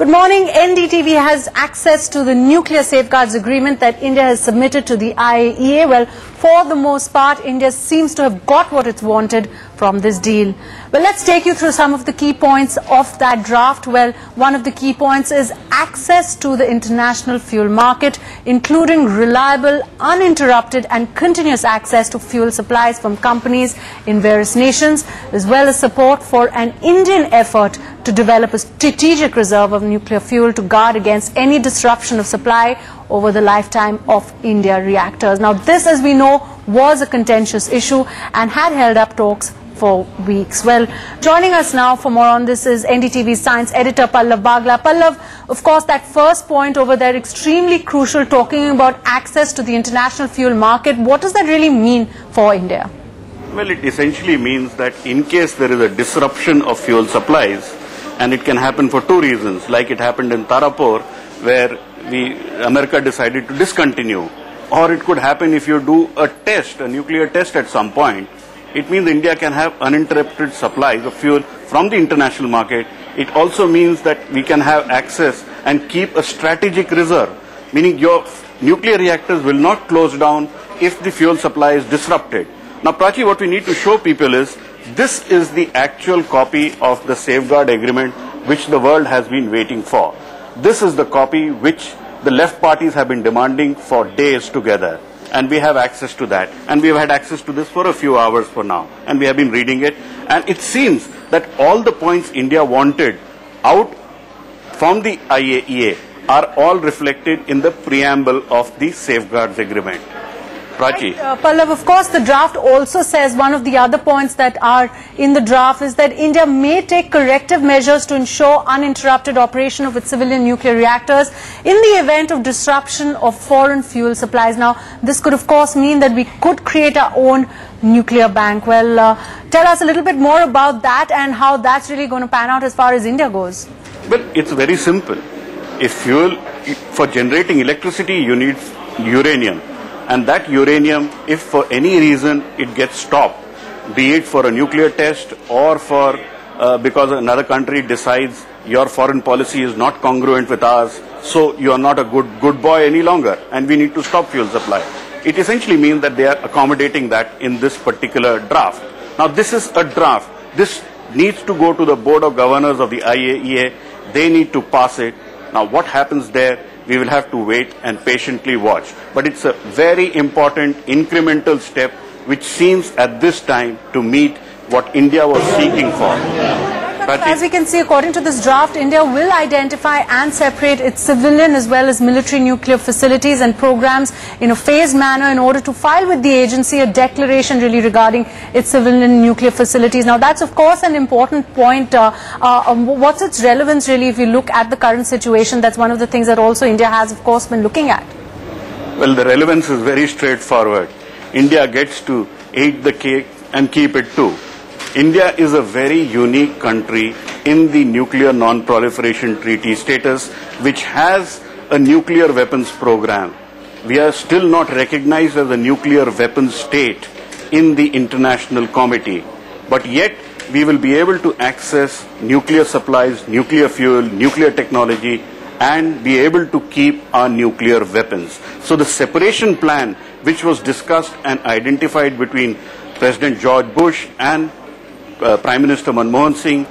Good morning. NDTV has access to the nuclear safeguards agreement that India has submitted to the IAEA. Well, for the most part, India seems to have got what it's wanted from this deal. Well, let's take you through some of the key points of that draft. Well, one of the key points is access to the international fuel market, including reliable, uninterrupted and continuous access to fuel supplies from companies in various nations, as well as support for an Indian effort to develop a strategic reserve of nuclear fuel to guard against any disruption of supply over the lifetime of India reactors. Now, this, as we know, was a contentious issue and had held up talks for weeks. Well, joining us now for more on this is NDTV science editor Pallav Bagla. Pallav, of course, that first point over there, extremely crucial, talking about access to the international fuel market. What does that really mean for India? Well, it essentially means that in case there is a disruption of fuel supplies, and it can happen for two reasons, like it happened in Tarapur, where America decided to discontinue, or it could happen if you do a test, a nuclear test at some point. It means India can have uninterrupted supplies of fuel from the international market. It also means that we can have access and keep a strategic reserve, meaning your nuclear reactors will not close down if the fuel supply is disrupted. Now, Prachi, what we need to show people is this is the actual copy of the safeguard agreement which the world has been waiting for. This is the copy which the left parties have been demanding for days together. And we have access to that. And we have had access to this for a few hours for now. And we have been reading it. And it seems that all the points India wanted out from the IAEA are all reflected in the preamble of the safeguards agreement. Prachi. Right, Pallav, of course, the draft also says one of the other points that are in the draft is that India may take corrective measures to ensure uninterrupted operation of its civilian nuclear reactors in the event of disruption of foreign fuel supplies. Now, this could, of course, mean that we could create our own nuclear bank. Well, tell us a little bit more about that and how that's really going to pan out as far as India goes. Well, it's very simple. For generating electricity, you need uranium. And that uranium, if for any reason it gets stopped, be it for a nuclear test or for because another country decides your foreign policy is not congruent with ours, so you are not a good boy any longer, and we need to stop fuel supply. It essentially means that they are accommodating that in this particular draft. Now, this is a draft. This needs to go to the Board of Governors of the IAEA. They need to pass it. Now, what happens there? We will have to wait and patiently watch. But it's a very important incremental step which seems at this time to meet what India was seeking for. As we can see, according to this draft, India will identify and separate its civilian as well as military nuclear facilities and programs in a phased manner in order to file with the agency a declaration really regarding its civilian nuclear facilities. Now, that's of course an important point. What's its relevance really if you look at the current situation? That's one of the things that also India has of course been looking at. Well, the relevance is very straightforward. India gets to eat the cake and keep it too. India is a very unique country in the Nuclear Non-Proliferation Treaty status, which has a nuclear weapons program. We are still not recognized as a nuclear weapons state in the international committee, but yet we will be able to access nuclear supplies, nuclear fuel, nuclear technology, and be able to keep our nuclear weapons. So the separation plan, which was discussed and identified between President George Bush and Prime Minister Manmohan Singh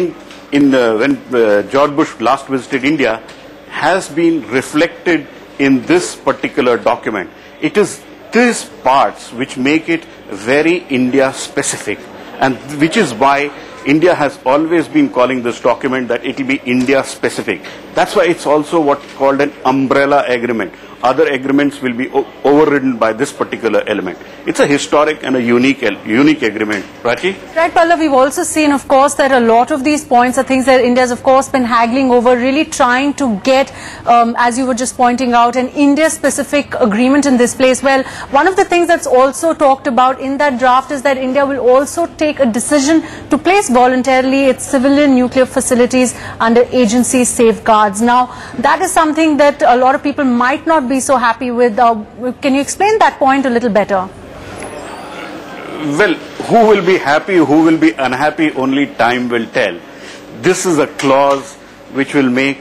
when George Bush last visited India, has been reflected in this particular document. It is these parts which make it very India specific, and which is why India has always been calling this document that it will be India specific. That's why it's also what's called an umbrella agreement. Other agreements will be overridden by this particular element. It's a historic and a unique agreement. Prachi? Right, Pallav, we've also seen, of course, that a lot of these points are things that India has, of course, been haggling over, really trying to get, as you were just pointing out, an India-specific agreement in this place. Well, one of the things that's also talked about in that draft is that India will also take a decision to place voluntarily its civilian nuclear facilities under agency safeguards. Now, that is something that a lot of people might not be so happy with. Can you explain that point a little better? Well, who will be happy, who will be unhappy, only time will tell. This is a clause which will make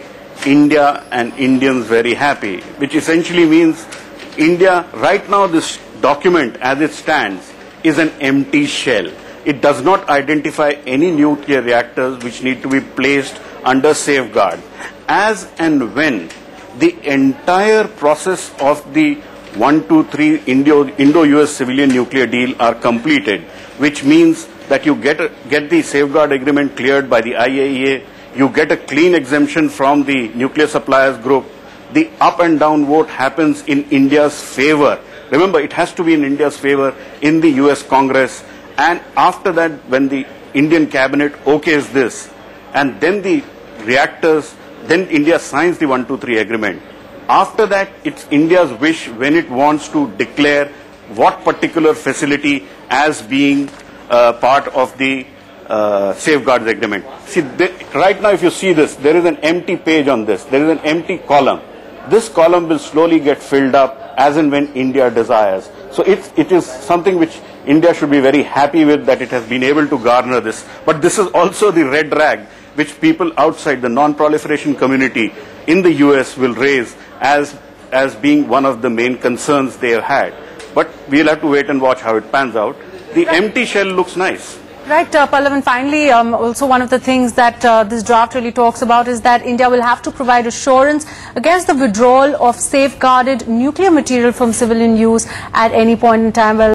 India and Indians very happy, which essentially means India, right now this document as it stands is an empty shell. It does not identify any nuclear reactors which need to be placed under safeguard. As and when the entire process of the 1, 2, 3 Indo-US civilian nuclear deal are completed, which means that you get the safeguard agreement cleared by the IAEA, you get a clean exemption from the nuclear suppliers group, the up and down vote happens in India's favor. Remember, it has to be in India's favor in the US Congress, and after that, when the Indian cabinet okays this, and then the reactors, then India signs the 1, 2, 3 agreement. After that, it's India's wish when it wants to declare what particular facility as being part of the safeguards agreement. See, right now if you see this, there is an empty page on this. There is an empty column. This column will slowly get filled up as and when India desires. So it is something which India should be very happy with, that it has been able to garner this. But this is also the red rag which people outside the non-proliferation community in the US will raise as being one of the main concerns they have had. But we'll have to wait and watch how it pans out. The empty shell looks nice. Right, Pallav, and finally, also one of the things that this draft really talks about is that India will have to provide assurance against the withdrawal of safeguarded nuclear material from civilian use at any point in time. Well,